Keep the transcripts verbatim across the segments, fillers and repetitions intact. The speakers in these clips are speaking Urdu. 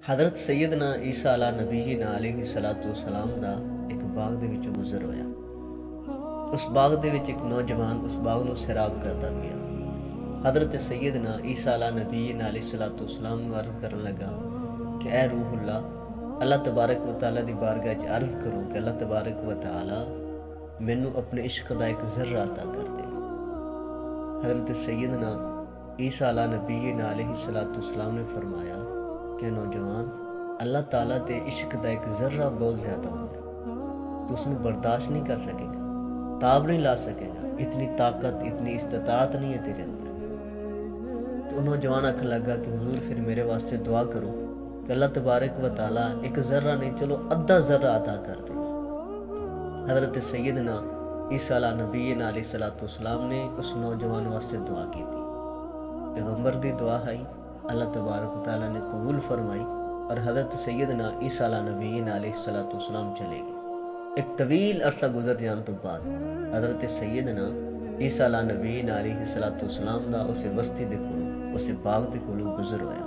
حضرت سیدنا عیسیٰ علیہ نبی علیہ الصلوۃ والسلام دا ایک باغ دے وچوں گزر ہویا۔ اس باغ دے وچ ایک نوجوان اس باغ نو سیراب کرتا پیا۔ حضرت سیدنا عیسیٰ علیہ نبی علیہ الصلوۃ والسلام نو عرض کرن لگا کہ اے روح اللہ، اللہ تبارک و تعالیٰ دی بارگاہ وچ عرض کرو کہ اللہ تبارک و تعالیٰ مینوں اپنے عشق دا ایک ذرہ عطا کر دے۔ حضرت سیدنا عیسیٰ علیہ نبی علیہ الصلوۃ والسلام نے فرمایا کہ نوجوان، اللہ تعالیٰ تے عشق دا ایک ذرہ بہت زیادہ ہوتا ہے، تو اس نے برداشت نہیں کر سکے گا، تاب نہیں لا سکے گا، اتنی طاقت اتنی استطاعت نہیں ہے تیرے اندر۔ تو نوجوان آکھن لگا کہ حضور پھر میرے واسطے دعا کرو کہ اللہ تبارک و تعالیٰ ایک ذرہ نہیں چلو ادھا ذرہ عطا کر دے۔ حضرت سیدنا عیسیٰ علیہ نبی علیہ الصلوۃ والسلام نے اس نوجوان واسطے دعا کی تھی۔ پیغمبر دی دعا ہے اللہ تبارک و تعالیٰ نے قبول فرمائی اور حضرت سیدنا عیسیٰ علیہ نبی علیہ الصلوۃ والسلام چلے گئے۔ ایک طویل عرصہ گزر جان تو بعد حضرت سیدنا عیسیٰ علیہ نبی علیہ الصلوۃ والسلام دا اسے بستی دے کولوں اسے باغ دے کولوں گزر ہویا۔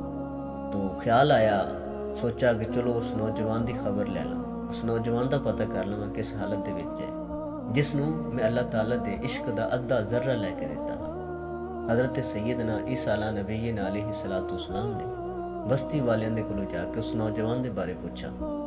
تو خیال آیا، سوچا کہ چلو اس نوجوان دی خبر لے لوں، اس نوجوان دا پتہ کر لوں کس حالت دے وچ ہے جس نوں میں اللہ تعالیٰ دے عشق دا ادھا ذرہ لے کے دیتا ہاں۔ حضرت سیدنا عیسیٰ علیہ نبی علیہ الصلوۃ والسلام نے بستی والیاں دے کولوں جا کے اس نوجوان دے بارے پوچھا۔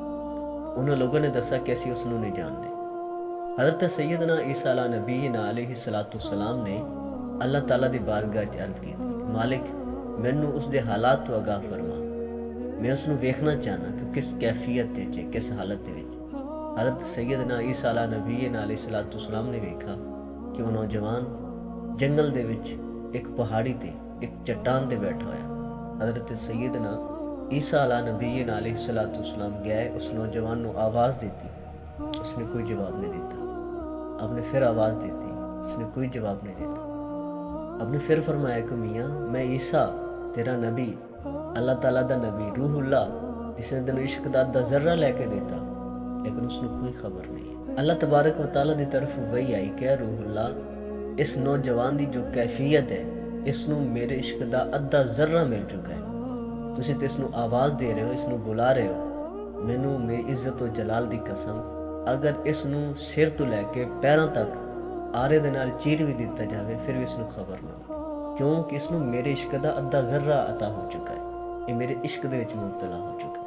انہوں لوگوں نے دسا کہ اسی اس نوں نہیں جانتے۔ حضرت سیدنا عیسیٰ علیہ نبی علیہ الصلوۃ والسلام نے اللہ تعالیٰ دی بارگاہ وچ عرض کی، مالک مینوں اس دے حالات تو آگاہ فرما، میں اس نوں ویکھنا چاہنا کہ کس کیفیت تے وچ کس حالت دے وچ۔ حضرت سیدنا عیسیٰ علیہ نبی علیہ الصلوۃ والسلام نے ویکھا کہ وہ نوجوان جنگل دے وچ ایک پہاڑی تے ایک چٹان تے بیٹھا ہویا۔ حضرت سیدنا عیسیٰ علیہ نبی علیہ الصلوۃ والسلام گئے، اس نوجوان نو آواز دیتی، اس نے کوئی جواب نہیں دیتا۔ آپ نے پھر آواز دیتی، اس نے کوئی جواب نہیں دیتا۔ آپ نے پھر فرمایا کہ میاں میں عیسیٰ تیرا نبی، اللہ تعالیٰ دا نبی، روح اللہ جس نے تینوں عشق دا ادھا ذرہ لے کے دیتا، لیکن اس نے کوئی خبر نہیں ہے۔ اللہ تبارک و تعالیٰ دی طرف وہی آئی کہ روح اللہ، اس نوجوان دی جو کیفیت ہے اس نو میرے عشق دا ادھا ذرہ مل چکا ہے، تسی تے اس نو آواز دے رہے ہو، اس نو بلا رہے ہو، مینوں میری عزت و جلال دی قسم اگر اس نو سر تو لے کے پیراں تک آرے دے نال چیر بھی دیتا جاوے پھر بھی اس نو خبر نہ ہو، کیونکہ اس نو میرے عشق دا ادھا ذرہ عطا ہو چکا ہے، یہ میرے عشق دے وچ مبتلا ہو چکا ہے۔